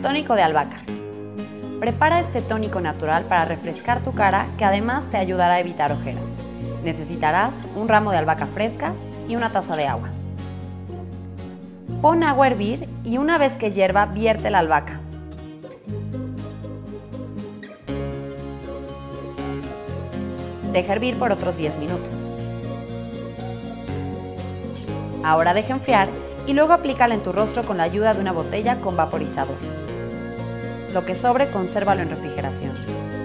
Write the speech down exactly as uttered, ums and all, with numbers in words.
Tónico de albahaca. Prepara este tónico natural para refrescar tu cara, que además te ayudará a evitar ojeras. Necesitarás un ramo de albahaca fresca y una taza de agua. Pon agua a hervir y una vez que hierva, vierte la albahaca. Deja hervir por otros diez minutos. Ahora deja enfriar y luego aplícala en tu rostro con la ayuda de una botella con vaporizador. Lo que sobre, consérvalo en refrigeración.